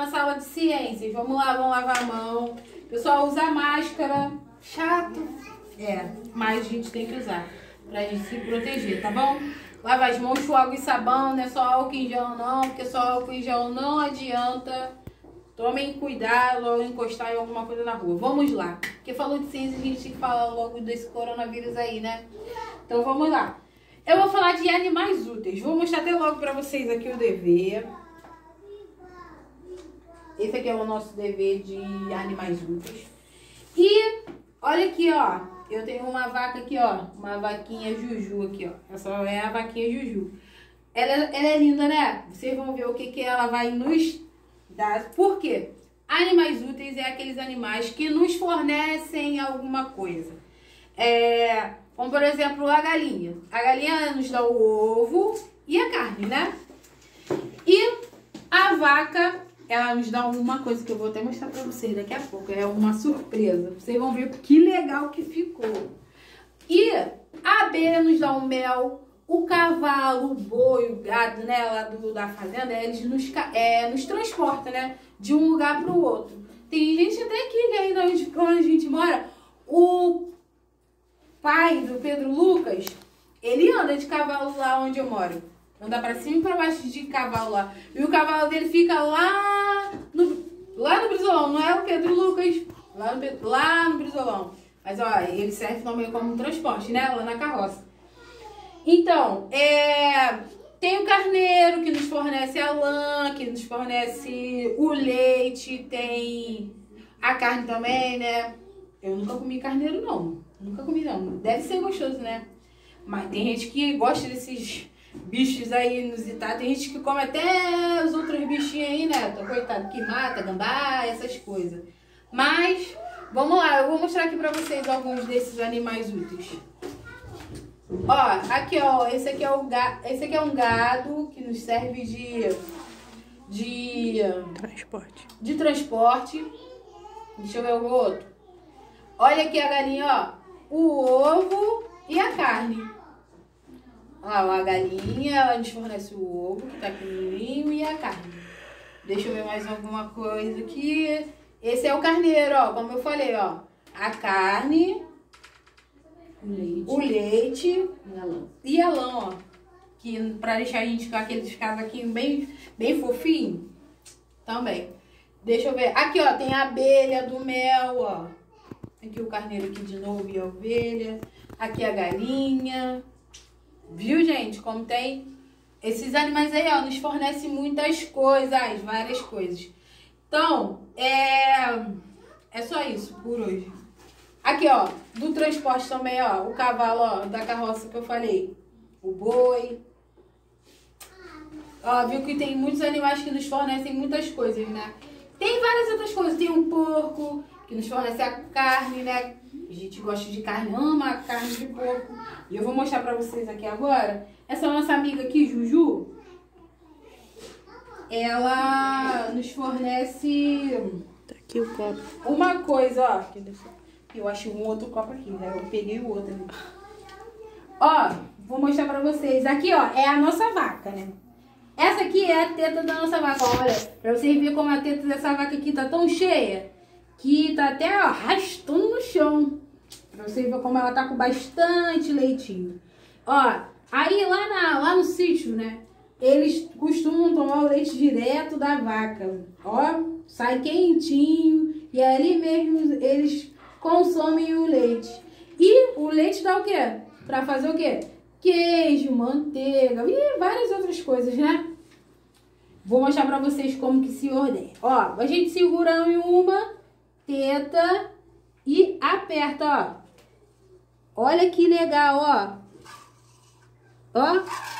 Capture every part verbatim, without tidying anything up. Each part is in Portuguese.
uma sala de ciências. Vamos lá, vamos lavar a mão. Pessoal, usa máscara. Chato. É, mas a gente tem que usar pra gente se proteger, tá bom? Lava as mãos com água e sabão, não é só álcool em gel não, porque só álcool em gel não adianta. Tomem cuidado ao encostar em alguma coisa na rua. Vamos lá. Porque falou de ciência, a gente tem que falar logo desse coronavírus aí, né? Então vamos lá. Eu vou falar de animais úteis. Vou mostrar até logo pra vocês aqui o dever. Esse aqui é o nosso dever de animais úteis. E olha aqui, ó. Eu tenho uma vaca aqui, ó. Uma vaquinha Juju aqui, ó. Essa é a vaquinha Juju. Ela, ela é linda, né? Vocês vão ver o que, que ela vai nos dar. Por quê? Animais úteis é aqueles animais que nos fornecem alguma coisa. É, como, por exemplo, a galinha. A galinha nos dá o ovo e a carne, né? E a vaca, ela nos dá uma coisa que eu vou até mostrar pra vocês daqui a pouco. É uma surpresa. Vocês vão ver que legal que ficou. E a abelha nos dá o mel. O cavalo, o boi, o gado, né, lá do, da fazenda, eles nos, é, nos transportam, né, de um lugar para o outro. Tem gente até aqui, que ainda onde, onde a gente mora, o pai do Pedro Lucas, ele anda de cavalo lá onde eu moro. Anda para cima e para baixo de cavalo lá. E o cavalo dele fica lá no, lá no Brizolão, não é o Pedro Lucas? Lá no, lá no Brizolão. Mas, ó, ele serve também como um transporte, né, lá na carroça. Então, é, tem o carneiro que nos fornece a lã, que nos fornece o leite, tem a carne também, né? Eu nunca comi carneiro, não. Nunca comi, não. Deve ser gostoso, né? Mas tem gente que gosta desses bichos aí inusitados. Tem gente que come até os outros bichinhos aí, né? Tô coitado, que mata, gambá, essas coisas. Mas, vamos lá. Eu vou mostrar aqui pra vocês alguns desses animais úteis. Ó, aqui ó, esse aqui é o ga... esse aqui é um gado que nos serve de de transporte. De transporte. Deixa eu ver o outro. Olha aqui a galinha, ó, o ovo e a carne. Ó, a galinha, ela nos fornece o ovo que tá pequenininho e a carne. Deixa eu ver mais alguma coisa aqui. Esse é o carneiro, ó, como eu falei, ó, a carne, O leite. o leite E a lã. e a lã, ó. Que pra deixar a gente com aqueles casaquinhos bem, bem fofinho. Também. Deixa eu ver. Aqui, ó, tem a abelha do mel, ó. Aqui o carneiro aqui de novo e a ovelha. Aqui a galinha. Viu, gente? Como tem. Esses animais aí, ó, nos fornecem muitas coisas, várias coisas. Então, é... É só isso por hoje. Aqui, ó, do transporte também, ó, o cavalo, ó, da carroça que eu falei, o boi. Ó, viu que tem muitos animais que nos fornecem muitas coisas, né? Tem várias outras coisas, tem um porco que nos fornece a carne, né? A gente gosta de carne, ama a carne de porco. E eu vou mostrar pra vocês aqui agora. Essa nossa amiga aqui, Juju, ela nos fornece... Tá aqui o copo. Uma coisa, ó. Eu achei um outro copo aqui, né? Eu peguei o outro ali. Ó, vou mostrar pra vocês. Aqui, ó, é a nossa vaca, né? Essa aqui é a teta da nossa vaca. Olha, pra vocês verem como a teta dessa vaca aqui tá tão cheia, que tá até, ó, arrastando no chão. Pra vocês verem como ela tá com bastante leitinho. Ó, aí lá, na, lá no sítio, né? Eles costumam tomar o leite direto da vaca. Ó, sai quentinho. E ali mesmo eles consomem o leite. E o leite dá o quê? Pra fazer o quê? Queijo, manteiga e várias outras coisas, né? Vou mostrar pra vocês como que se ordenha. Ó, a gente segura em uma teta e aperta, ó. Olha que legal, ó. Ó.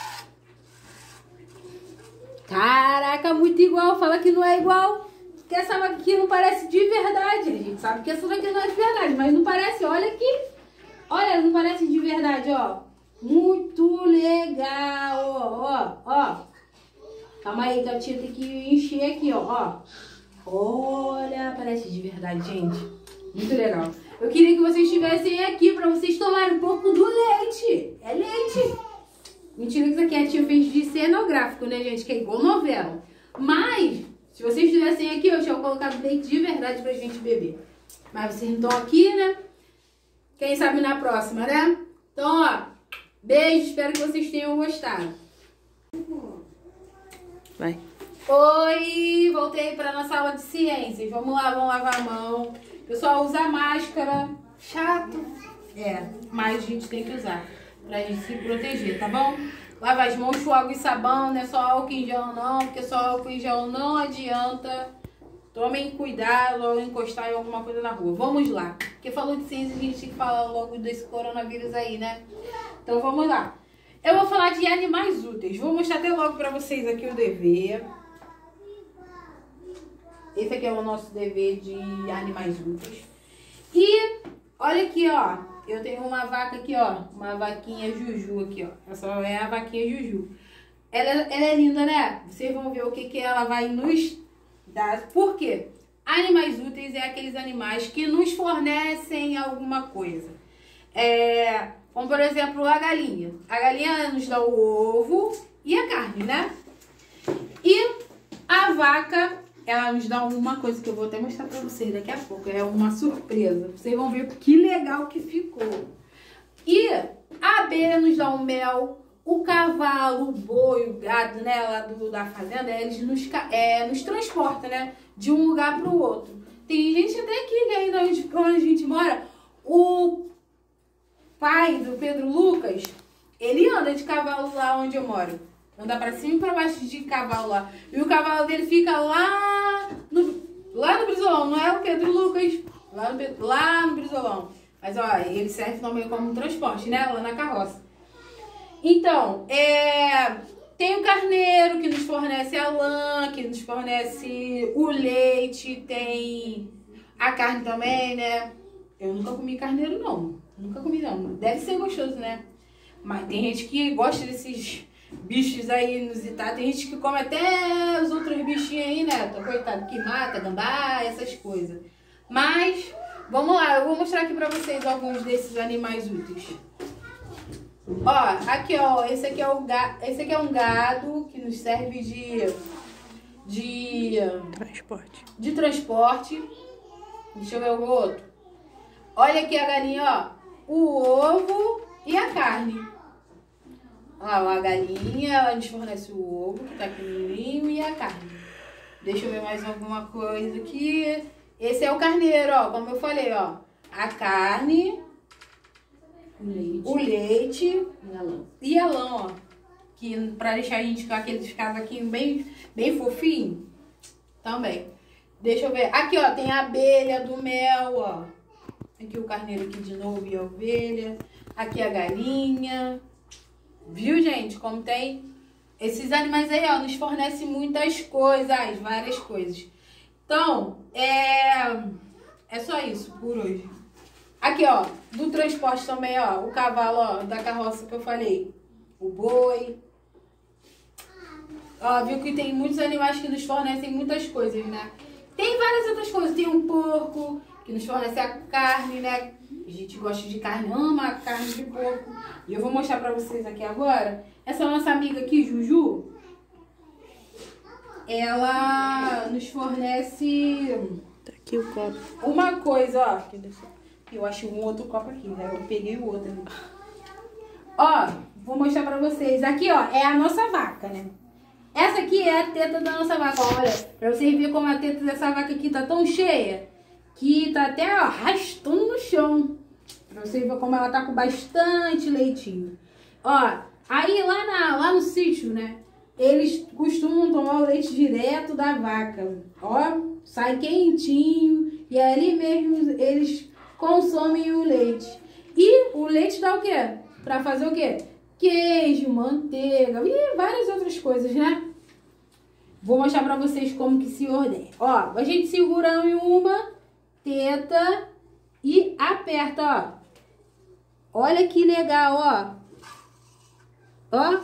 Caraca, muito igual. Fala que não é igual. Que essa vaca aqui não parece de verdade. A gente sabe que essa daqui não é de verdade, mas não parece. Olha aqui. Olha, não parece de verdade, ó. Muito legal, ó, ó, ó. Calma aí que a tia tem que encher aqui, ó, ó. Olha, parece de verdade, gente. Muito legal. Eu queria que vocês estivessem aqui pra vocês tomarem um pouco do leite. É leite. Mentira que isso aqui a tia fez de cenográfico, né, gente? Que é igual novela. Mas Se vocês estivessem aqui, eu tinha colocado leite de verdade pra gente beber. Mas vocês não estão aqui, né? Quem sabe na próxima, né? Então, ó, beijo, espero que vocês tenham gostado. Vai. Oi, voltei para nossa aula de ciências. Vamos lá, vamos lavar a mão. Pessoal, usa máscara. Chato. É, mas a gente tem que usar pra gente se proteger, tá bom? Lava as mãos com água e sabão, não é só álcool em gel não, porque só álcool em gel não adianta. Tomem cuidado ao encostar em alguma coisa na rua. Vamos lá. Porque falou de ciência, a gente tem que falar logo desse coronavírus aí, né? Então vamos lá. Eu vou falar de animais úteis. Vou mostrar até logo pra vocês aqui o dever. Esse aqui é o nosso dever de animais úteis. E olha aqui, ó. Eu tenho uma vaca aqui, ó. Uma vaquinha Juju aqui, ó. Essa é a vaquinha Juju. Ela, ela é linda, né? Vocês vão ver o que, que ela vai nos dar. Por quê? Animais úteis é aqueles animais que nos fornecem alguma coisa. É, como, por exemplo, a galinha. A galinha nos dá o ovo e a carne, né? E a vaca, ela nos dá uma coisa que eu vou até mostrar pra vocês daqui a pouco. É uma surpresa. Vocês vão ver que legal que ficou. E a abelha nos dá o mel. O cavalo, o boi, o gado, né, lá do, da fazenda, eles nos, é, nos transportam, né, de um lugar para o outro. Tem gente até aqui, né, ainda onde, onde a gente mora, o pai do Pedro Lucas, ele anda de cavalo lá onde eu moro. Anda para cima e para baixo de cavalo lá. E o cavalo dele fica lá no, lá no Brizolão, não é o Pedro Lucas? Lá no, lá no Brizolão. Mas, ó, ele serve também como um transporte, né, lá na carroça. Então, é, tem o carneiro que nos fornece a lã, que nos fornece o leite, tem a carne também, né? Eu nunca comi carneiro, não. Nunca comi, não. Deve ser gostoso, né? Mas tem gente que gosta desses bichos aí inusitados. Tem gente que come até os outros bichinhos aí, né? Tô coitado, que mata, gambá, essas coisas. Mas, vamos lá. Eu vou mostrar aqui pra vocês alguns desses animais úteis. Ó, aqui ó, esse aqui é o gado, esse aqui é um gado que nos serve de de transporte. De transporte. Deixa eu ver o outro. Olha aqui a galinha, ó, o ovo e a carne. Ó, a galinha, ela nos fornece o ovo, que tá pequenininho, e a carne. Deixa eu ver mais alguma coisa aqui. Esse é o carneiro, ó, como eu falei, ó, a carne, O leite. o leite e a lã, e a lã, ó, que pra deixar a gente com aqueles cavaquinhos bem, bem fofinho, também. Deixa eu ver, aqui ó, tem a abelha do mel, ó, aqui o carneiro aqui de novo e a ovelha, aqui a galinha, viu gente, como tem esses animais aí, ó, nos fornecem muitas coisas, várias coisas. Então, é, é só isso por hoje. Aqui, ó, do transporte também, ó, o cavalo, ó, da carroça que eu falei, o boi. Ó, viu que tem muitos animais que nos fornecem muitas coisas, né? Tem várias outras coisas, tem um porco que nos fornece a carne, né? A gente gosta de carne, ama a carne de porco. E eu vou mostrar pra vocês aqui agora. Essa nossa amiga aqui, Juju, ela nos fornece... Tá aqui o copo. Uma coisa, ó. Eu achei um outro copo aqui, né? Eu peguei o outro ali. Ó, vou mostrar pra vocês. Aqui, ó, é a nossa vaca, né? Essa aqui é a teta da nossa vaca. Olha, pra vocês verem como a teta dessa vaca aqui tá tão cheia, que tá até, ó, arrastando no chão. Pra vocês verem como ela tá com bastante leitinho. Ó, aí lá, na, lá no sítio, né? Eles costumam tomar o leite direto da vaca. Ó, sai quentinho. E ali mesmo eles consomem o leite. E o leite dá o quê? Pra fazer o quê? Queijo, manteiga e várias outras coisas, né? Vou mostrar pra vocês como que se ordenha. Ó, a gente segura em uma teta e aperta, ó. Olha que legal, ó. Ó.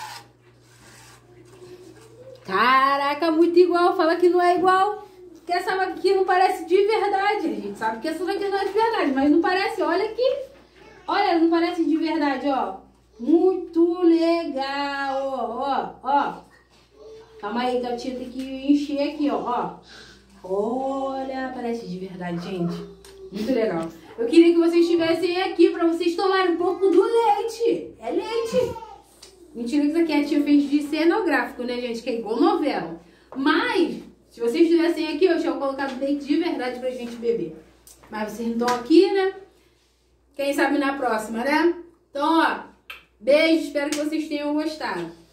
Caraca, muito igual. Fala que não é igual. Que essa aqui não parece de verdade. A gente sabe que essa daqui não é de verdade, mas não parece. Olha aqui. Olha, não parece de verdade, ó. Muito legal, ó, ó. Calma aí, que a tia tem que encher aqui, ó. ó. Olha, parece de verdade, gente. Muito legal. Eu queria que vocês estivessem aqui pra vocês tomarem um pouco do leite. É leite. Mentira que isso aqui a tia fez de cenográfico, né, gente? Que é igual novela. Mas, se vocês estivessem aqui, eu tinha colocado leite de verdade pra gente beber. Mas vocês não estão aqui, né? Quem sabe na próxima, né? Então, ó, beijo, espero que vocês tenham gostado.